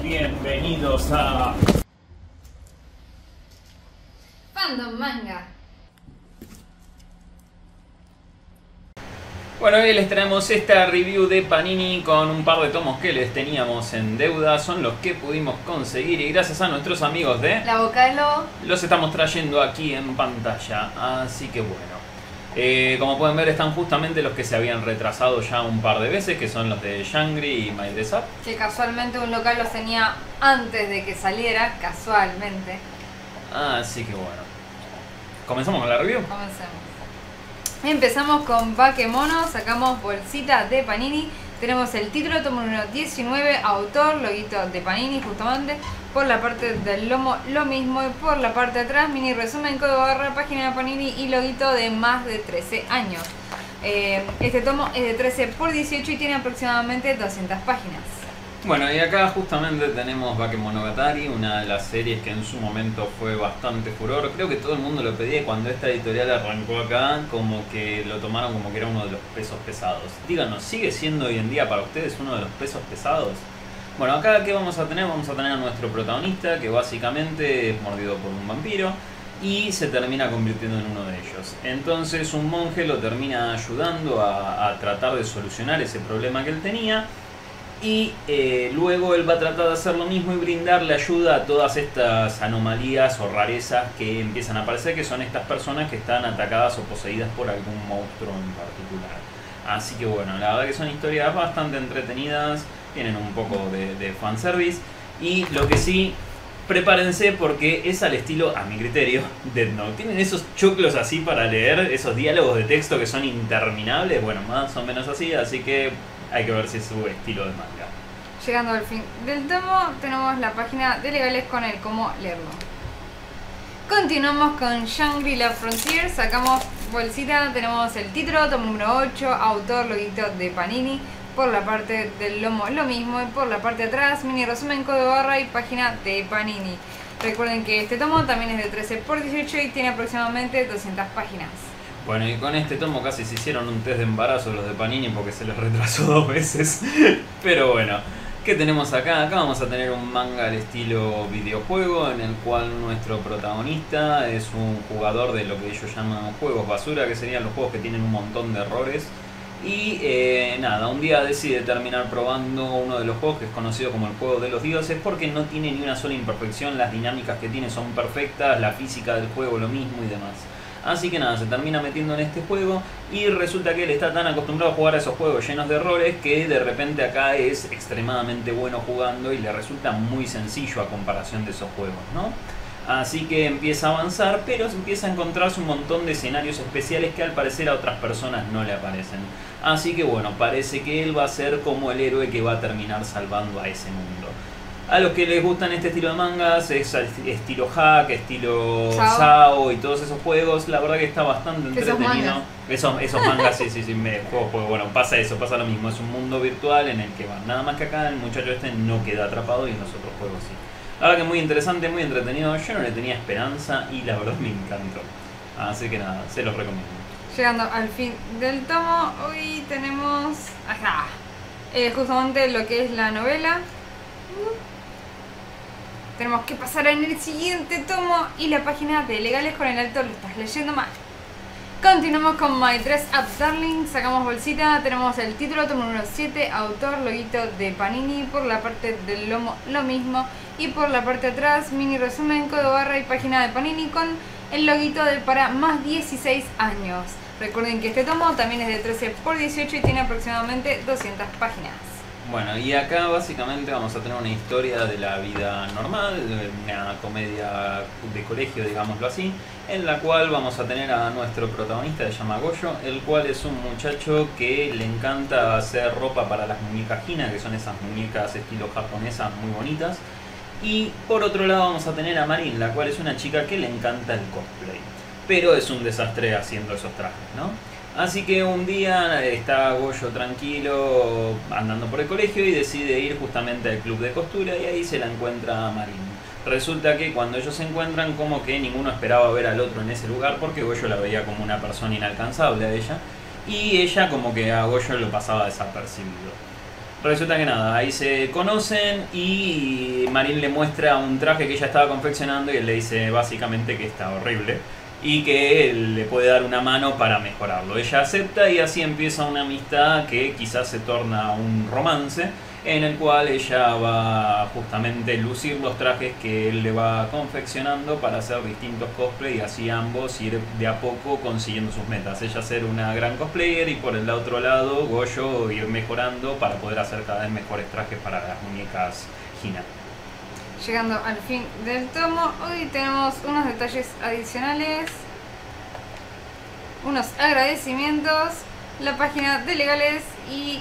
Bienvenidos a Fandom Manga. Bueno, hoy les traemos esta review de Panini con un par de tomos que les teníamos en deuda. Son los que pudimos conseguir y gracias a nuestros amigos de La Boca del Lobo los estamos trayendo aquí en pantalla. Así que bueno, como pueden ver están justamente los que se habían retrasado ya un par de veces, que son los de Shangri y My Dress Up. que casualmente un local los tenía antes de que saliera, casualmente. Así que bueno, comenzamos con la review. Comencemos. Empezamos con Bakemono, sacamos bolsita de Panini. Tenemos el título, tomo número 19, autor, loguito de Panini justamente. Por la parte del lomo lo mismo y por la parte de atrás mini resumen, código barra, página de Panini y loguito de más de 13 años. Este tomo es de 13 por 18 y tiene aproximadamente 200 páginas. Bueno, y acá justamente tenemos Bakemonogatari, una de las series que en su momento fue bastante furor. Creo que todo el mundo lo pedía y cuando esta editorial arrancó acá, como que lo tomaron como que era uno de los pesos pesados. Díganos, ¿sigue siendo hoy en día para ustedes uno de los pesos pesados? Bueno, acá ¿qué vamos a tener? Vamos a tener a nuestro protagonista, que básicamente es mordido por un vampiro y se termina convirtiendo en uno de ellos. Entonces un monje lo termina ayudando a tratar de solucionar ese problema que él tenía. Y luego él va a tratar de hacer lo mismo y brindarle ayuda a todas estas anomalías o rarezas que empiezan a aparecer, que son estas personas que están atacadas o poseídas por algún monstruo en particular. Así que bueno, la verdad que son historias bastante entretenidas, tienen un poco de fanservice. Y lo que sí, prepárense porque es al estilo, a mi criterio, Death Note. Tienen esos choclos así para leer, esos diálogos de texto que son interminables, bueno, más o menos así que hay que ver si es su estilo de manga. Llegando al fin del tomo, tenemos la página de legales con el cómo leerlo. Continuamos con Shangri-La Frontier, sacamos bolsita, tenemos el título, tomo número 8, autor, loguito de Panini. Por la parte del lomo lo mismo y por la parte de atrás, mini resumen, código barra y página de Panini. Recuerden que este tomo también es de 13 por 18 y tiene aproximadamente 200 páginas. Bueno, y con este tomo casi se hicieron un test de embarazo los de Panini porque se les retrasó 2 veces. Pero bueno, ¿qué tenemos acá? Acá vamos a tener un manga al estilo videojuego en el cual nuestro protagonista es un jugador de lo que ellos llaman juegos basura, que serían los juegos que tienen un montón de errores. Y nada, un día decide terminar probando uno de los juegos que es conocido como el juego de los dioses porque no tiene ni una sola imperfección, las dinámicas que tiene son perfectas, la física del juego lo mismo y demás. Así que nada, se termina metiendo en este juego y resulta que él está tan acostumbrado a jugar a esos juegos llenos de errores que de repente acá es extremadamente bueno jugando y le resulta muy sencillo a comparación de esos juegos, ¿no? Así que empieza a avanzar, pero empieza a encontrarse un montón de escenarios especiales que al parecer a otras personas no le aparecen. Así que bueno, parece que él va a ser como el héroe que va a terminar salvando a ese mundo. A los que les gustan este estilo de mangas, es estilo hack, estilo Sao y todos esos juegos, la verdad que está bastante entretenido. Esos mangas, sí, juego, bueno, pasa lo mismo, es un mundo virtual en el que van. Nada más que acá el muchacho este no queda atrapado y en los otros juegos sí. La verdad que muy interesante, muy entretenido, yo no le tenía esperanza y la verdad me encantó. Así que nada, se los recomiendo. Llegando al fin del tomo, hoy tenemos acá justamente lo que es la novela. Tenemos que pasar en el siguiente tomo y la página de legales con el alto lo estás leyendo mal. Continuamos con My Dress Up Darling, sacamos bolsita, tenemos el título, tomo número 7, autor, loguito de Panini, por la parte del lomo lo mismo y por la parte de atrás, mini resumen, código barra y página de Panini con el loguito de para más 16 años. Recuerden que este tomo también es de 13 por 18 y tiene aproximadamente 200 páginas. Bueno, y acá básicamente vamos a tener una historia de la vida normal, una comedia de colegio, digámoslo así, en la cual vamos a tener a nuestro protagonista, se llama Goyo, el cual es un muchacho que le encanta hacer ropa para las muñecas Hina, que son esas muñecas estilo japonesas muy bonitas. Y por otro lado vamos a tener a Marin, la cual es una chica que le encanta el cosplay, pero es un desastre haciendo esos trajes, ¿no? Así que un día está Goyo tranquilo andando por el colegio y decide ir justamente al club de costura y ahí se la encuentra a Marin. Resulta que cuando ellos se encuentran como que ninguno esperaba ver al otro en ese lugar porque Goyo la veía como una persona inalcanzable a ella y ella como que a Goyo lo pasaba desapercibido. Resulta que nada, ahí se conocen y Marín le muestra un traje que ella estaba confeccionando y él le dice básicamente que está horrible y que él le puede dar una mano para mejorarlo. Ella acepta y así empieza una amistad que quizás se torna un romance, en el cual ella va justamente lucir los trajes que él le va confeccionando para hacer distintos cosplay y así ambos ir de a poco consiguiendo sus metas. Ella ser una gran cosplayer y por el otro lado Goyo ir mejorando para poder hacer cada vez mejores trajes para las muñecas Hina. Llegando al fin del tomo, hoy tenemos unos detalles adicionales, unos agradecimientos, la página de legales y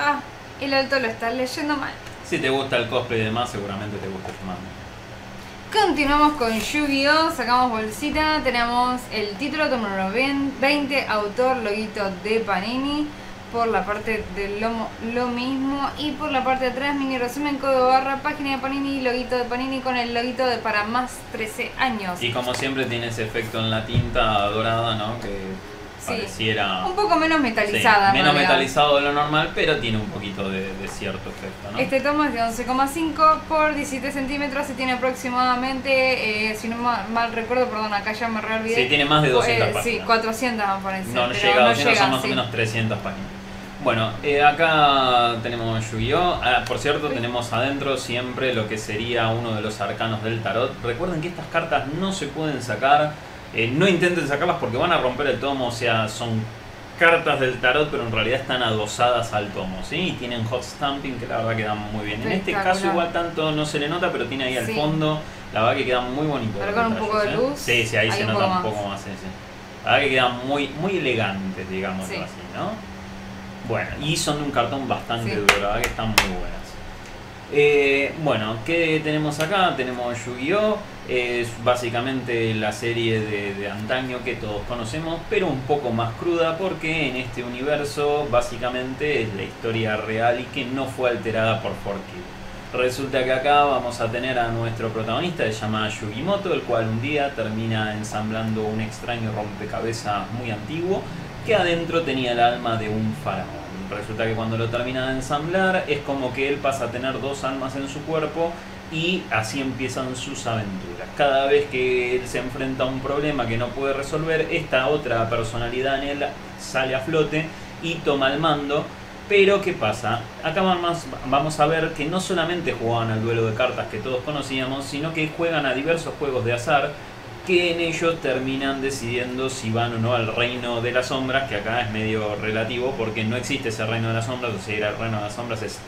el alto lo está leyendo mal. Si te gusta el cosplay y demás, seguramente te gusta este manga. Continuamos con Yu-Gi-Oh! Sacamos bolsita, tenemos el título, tomo número 20, autor, loguito de Panini. Por la parte del lomo lo mismo y por la parte de atrás mini resumen, código barra, página de Panini, loguito de Panini con el loguito de para más 13 años. Y como siempre tiene ese efecto en la tinta dorada, ¿no? Que pareciera... un poco menos metalizada. Sí, menos metalizado de lo normal, pero tiene un poquito de cierto efecto, ¿no? Este tomo es de 11,5 por 17 centímetros y tiene aproximadamente, si no mal recuerdo, perdón, acá ya me reolvidé. Sí, tiene más de 200 páginas. Sí, 400 me parece. No llega a 200, son más o menos 300 páginas. Bueno, acá tenemos Yu-Gi-Oh! Por cierto, tenemos adentro siempre lo que sería uno de los arcanos del tarot. Recuerden que estas cartas no se pueden sacar, no intenten sacarlas porque van a romper el tomo, o sea, son cartas del tarot, pero en realidad están adosadas al tomo, ¿sí? Y tienen hot stamping que la verdad quedan muy bien. En este caso igual tanto no se le nota, pero tiene ahí al fondo, la verdad que quedan muy bonitos. Pero con un poco de luz. Sí, ahí se nota un poco más, sí. La verdad que quedan muy elegantes, digámoslo así, ¿no? Bueno, y son de un cartón bastante duro, la verdad que están muy buenas. Bueno, ¿qué tenemos acá? Tenemos Yu-Gi-Oh! Es básicamente la serie de antaño que todos conocemos, pero un poco más cruda porque en este universo básicamente es la historia real y que no fue alterada por 4Kids. Resulta que acá vamos a tener a nuestro protagonista, se llama Yugimoto, el cual un día termina ensamblando un extraño rompecabezas muy antiguo que adentro tenía el alma de un faraón. Resulta que cuando lo termina de ensamblar es como que él pasa a tener dos almas en su cuerpo y así empiezan sus aventuras. Cada vez que él se enfrenta a un problema que no puede resolver, esta otra personalidad en él sale a flote y toma el mando. Pero ¿qué pasa? Acá vamos a ver que no solamente jugaban al duelo de cartas que todos conocíamos, sino que juegan a diversos juegos de azar que en ellos terminan decidiendo si van o no al reino de las sombras, que acá es medio relativo porque no existe ese reino de las sombras, o sea, ir al reino de las sombras es...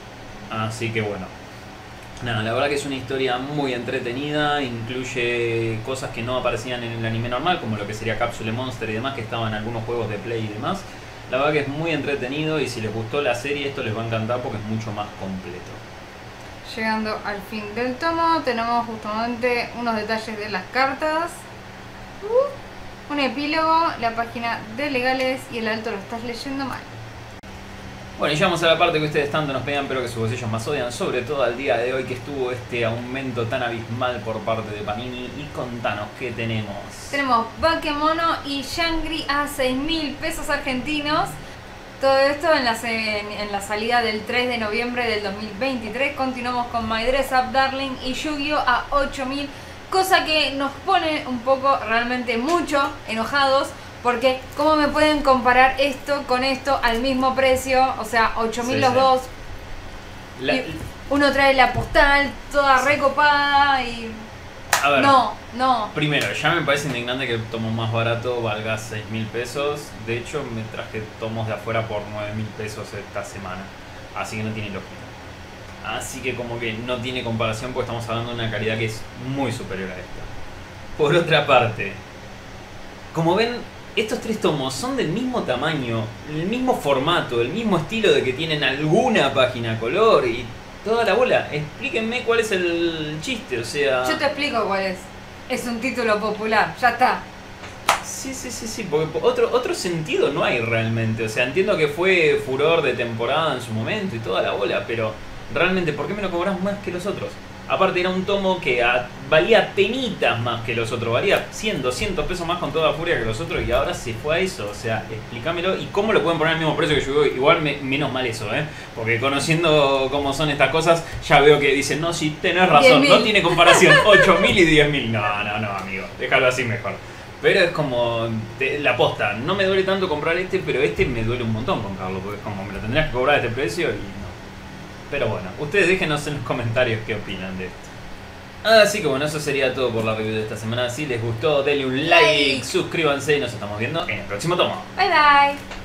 Así que bueno, nada, la verdad que es una historia muy entretenida, incluye cosas que no aparecían en el anime normal, como lo que sería Capsule Monster y demás, que estaban en algunos juegos de Play y demás. La verdad que es muy entretenido y si les gustó la serie esto les va a encantar porque es mucho más completo. Llegando al fin del tomo, tenemos justamente unos detalles de las cartas, un epílogo, la página de legales y el alto lo estás leyendo mal. Bueno, y llegamos a la parte que ustedes tanto nos pedían pero que sus bolsillos más odian, sobre todo al día de hoy que estuvo este aumento tan abismal por parte de Panini. Y contanos, ¿qué tenemos? Tenemos Bakemono y Shangri a 6.000 pesos argentinos. Todo esto en la salida del 3 de noviembre del 2023. Continuamos con My Dress Up Darling y Yu-Gi-Oh! A 8.000, cosa que nos pone un poco, realmente mucho, enojados. Porque ¿cómo me pueden comparar esto con esto al mismo precio? O sea, 8.000 los dos. Uno trae la postal toda recopada y... A ver, no. Primero, ya me parece indignante que el tomo más barato valga 6.000 pesos. De hecho, me traje tomos de afuera por 9.000 pesos esta semana. Así que no tiene lógica. Así que como que no tiene comparación porque estamos hablando de una calidad que es muy superior a esta. Por otra parte, como ven, estos tres tomos son del mismo tamaño, el mismo formato, el mismo estilo de que tienen alguna página color y toda la bola. Explíquenme cuál es el chiste, o sea... Yo te explico cuál es. Es un título popular, ya está. Sí, porque otro sentido no hay realmente. O sea, entiendo que fue furor de temporada en su momento y toda la bola, pero realmente, ¿por qué me lo cobras más que los otros? Aparte era un tomo que valía penitas más que los otros, valía 100, 200 pesos más con toda furia que los otros y ahora se fue a eso. O sea, explícamelo y cómo lo pueden poner al mismo precio que yo. Igual menos mal eso, porque conociendo cómo son estas cosas ya veo que dicen, no, si tenés razón, 10.000. no tiene comparación, 8.000 y 10.000. No, amigo, déjalo así mejor. Pero es como la posta, no me duele tanto comprar pero este me duele un montón comprarlo, porque es como me lo tendrías que cobrar a este precio y no. Pero bueno, ustedes déjenos en los comentarios qué opinan de esto. Así que bueno, eso sería todo por la review de esta semana. Si les gustó, denle un like, suscríbanse y nos estamos viendo en el próximo tomo. Bye bye.